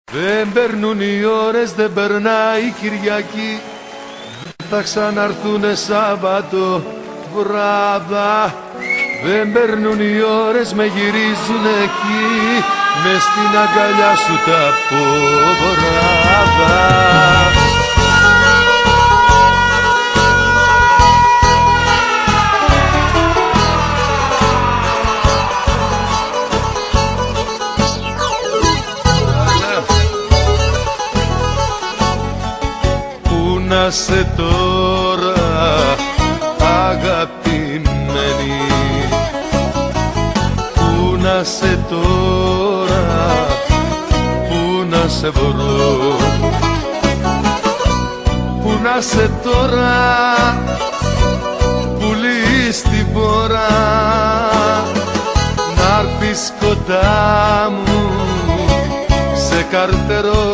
Δεν περνούν οι ώρες, δεν περνάει η Κυριακή. Θα ξαναρθούνε Σάββατο βράδα. Δεν περνούν οι ώρες, με γυρίζουν εκεί, μες στην αγκαλιά σου τα ποβράδα. Πού να σε τώρα αγαπημένη, πού να σε τώρα, πού να σε βρω, πού να σε τώρα, πουλί στην πορά, να'ρθεις κοντά μου σε καρτερό.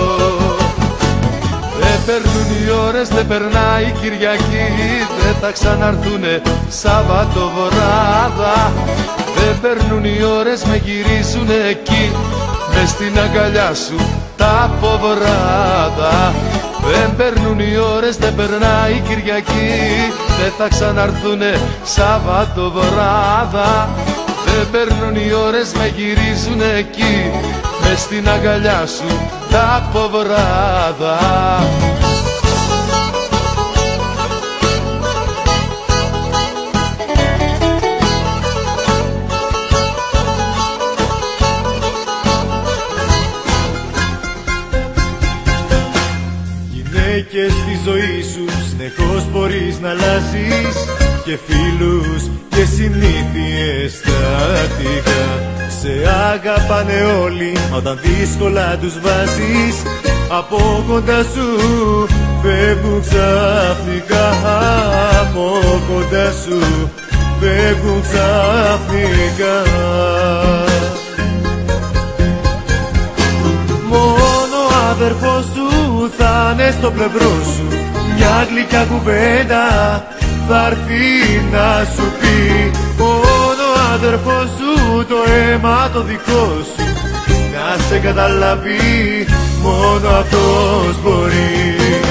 Δεν περνούν οι ώρες, δεν περνάει η Κυριακή, δεν θα ξαναρθούνε Σάββατο βράδα. Δεν περνούν οι ώρες, με γυρίζουν εκεί, μες στην αγκαλιά σου τα ποβράδα. Δεν περνούν οι ώρες, δεν περνάει η Κυριακή, δεν θα ξαναρθούνε Σάββατο βράδα. Δεν περνούν οι ώρες, με γυρίζουν εκεί, μες στην αγκαλιά σου τα ποβράδα. Γυναίκες στη ζωή σου συνεχώς μπορείς να αλλάζεις, και φίλους και συνήθειες στατικά. Σε αγαπάνε όλοι, μα όταν δύσκολα τους βάζεις, από κοντά σου φεύγουν ξαφνικά. Από κοντά σου φεύγουν ξαφνικά. Μόνο ο αδερφός σου θα είναι στο πλευρό σου, μια γλυκιά κουβέντα θα έρθει να σου πει. Μόνο ο αδερφός σου, το αίμα το δικό σου, να σε καταλαβεί, μόνο αυτός μπορεί.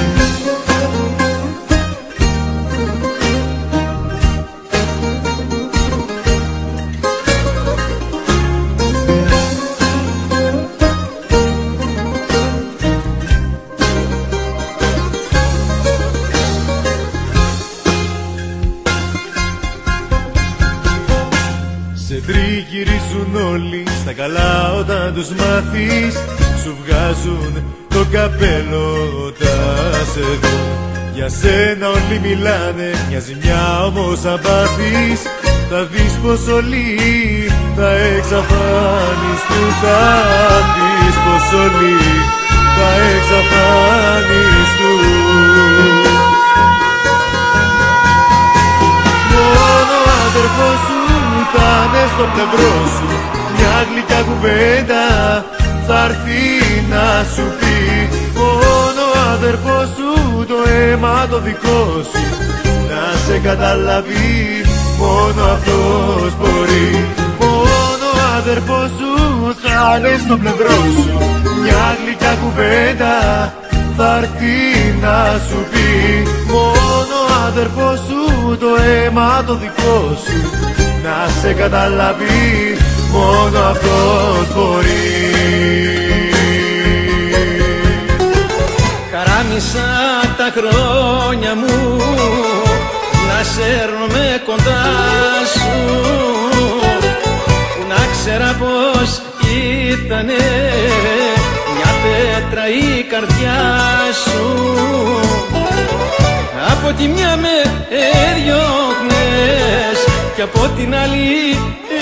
Σε τριγυρίζουν όλοι στα καλά όταν τους μάθεις, σου βγάζουν το καπέλο όταν σε δουν. Για σένα όλοι μιλάνε, μια ζημιά όμως αν πάθεις, θα δεις πως όλοι θα εξαφανιστούν. Θα δεις πως όλοι θα εξαφανιστούν. Μόνο ο αδερφός σου θα είναι στο πλευρό σου, μια γλυκιά κουβέντα θα έρθει να σου πει. Μόνο ο αδερφός σου, το αίμα το δικό σου, να σε καταλαβεί, μόνο αυτός μπορεί. Μόνο ο αδερφός σου θα είναι στο πλευρό σου, μια γλυκιά κουβέντα θα έρθει να σου πει. Μόνο ο αδερφός σου, το αίμα το δικό σου, να σε καταλαβεί, μόνο αυτός μπορεί. Χαράμισα τα χρόνια μου να σέρνομαι κοντά σου, που να ξέρα πως ήτανε μια πέτρα η καρδιά σου. Από τη μια με έδιωχνες κι από την άλλη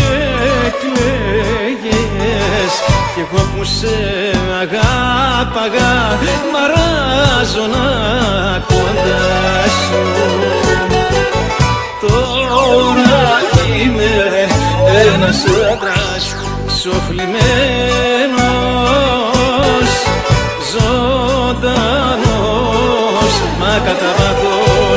εκλέγες, κι εγώ που σε αγάπαγα μαράζωνα κοντά σου. Τώρα είμαι ένας άντρας ψοφλημένος, ζωντανός, μα κατά βάθος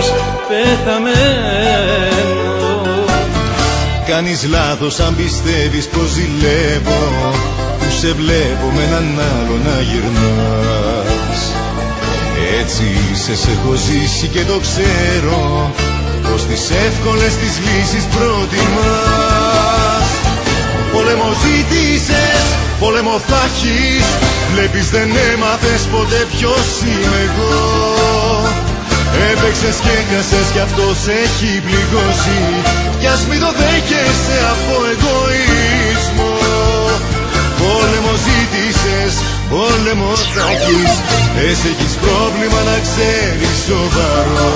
πεθαμένος. Κάνεις λάθος αν πιστεύεις πως ζηλεύω, που σε βλέπω με έναν άλλο να γυρνάς. Έτσι σε έχω ζήσει και το ξέρω, πως τις εύκολες τις λύσεις προτιμάς. Πόλεμο ζήτησες, πόλεμο θα έχεις. Βλέπεις δεν έμαθες ποτέ ποιος είμαι εγώ. Έπαιξες και έχασες κι αυτό σε έχει πληγώσει. Κι ας μην το δέχεσαι από εγωισμό. Πόλεμο ζήτησες, πόλεμο θα έχεις. Εσύ έχεις πρόβλημα να ξέρεις σοβαρό.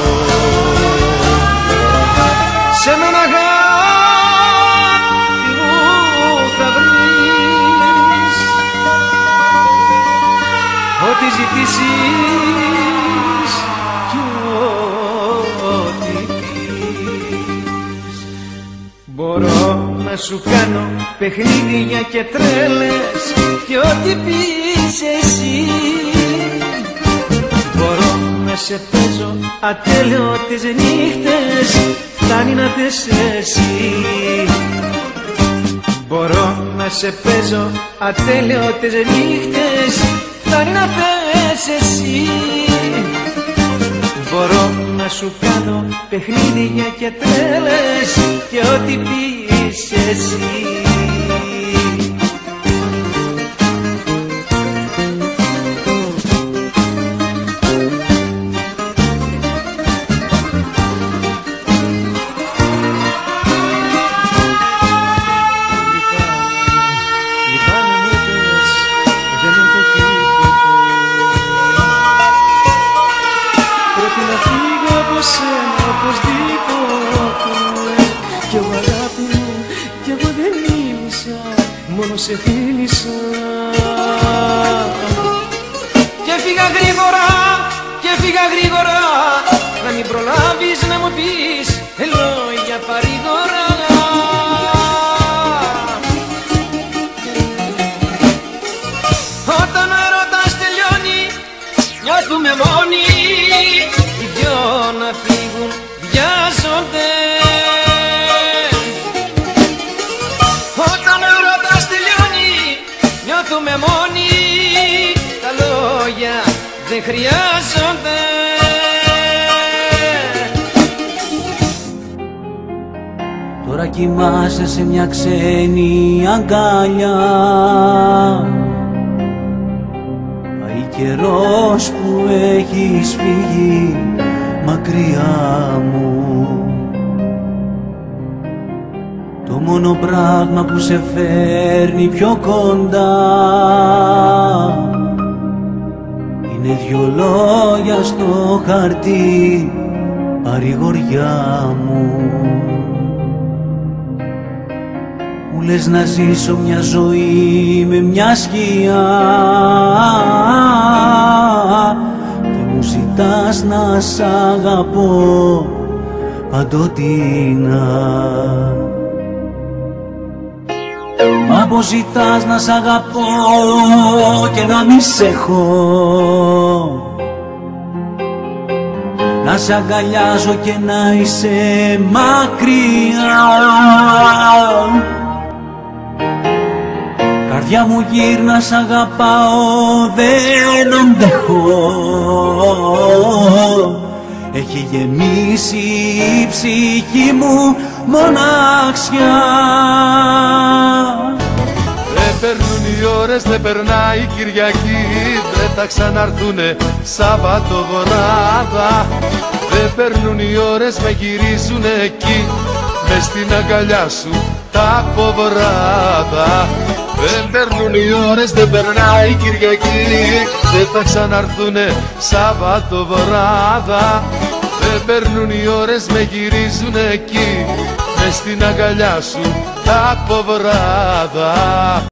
Σε μένα αγάπη μου θα βρεις ό,τι ζητήσεις κι ό,τι πεις. Μπορώ να σου κάνω παιχνίδια και τρέλες κι ό,τι πεις εσύ. Μπορώ να σε παίζω ατέλειωτες νύχτες, φτάνει να θες εσύ. Μπορώ να σε παίζω ατέλειωτες νύχτες, φτάνει να θες εσύ. Μπορώ να σου κάνω παιχνίδια και τρέλες και ό,τι πεις εσύ. Μόνο σε φίλησα και φύγα γρήγορα, και φύγα γρήγορα, να μην προλάβεις να μου πεις λόγια παρήγορα. Όταν ο έρωτας τελειώνει νιώθουμε μόνοι, οι δυο να φύγουν βιάζονται. Νιώθουμε μόνοι, τα λόγια δεν χρειάζονται. Τώρα κοιμάσαι σε μια ξένη αγκαλιά. Πάει καιρός που έχεις φύγει μακριά μου. Το μόνο πράγμα που σε φέρνει πιο κοντά είναι δυο λόγια στο χαρτί, παρηγοριά μου. Μου λες να ζήσω μια ζωή με μια σκιά και μου ζητάς να σ' αγαπώ παντοτινά. Μα πως ζητάς να σ' αγαπώ και να μη σ' έχω, να σ' αγκαλιάζω και να είσαι μακριά. Καρδιά μου γύρνα, σ' αγαπάω, δεν αντέχω. Έχει γεμίσει η ψυχή μου μοναξιά. Δεν περνούν οι ώρες, δεν περνάει η Κυριακή, δεν θα ξαναρθούνε Σαββατοβράδα. Δεν περνούν οι ώρες, με γυρίζουν εκεί, μες στην αγκαλιά σου τα αποβράδα. Δεν περνούν οι ώρες, δεν περνάει η Κυριακή, δεν θα ξαναρθούνε Σαββατοβράδα. Δεν περνούν οι ώρες, με γυρίζουν εκεί, μες στην αγκαλιά σου τα αποβράδα.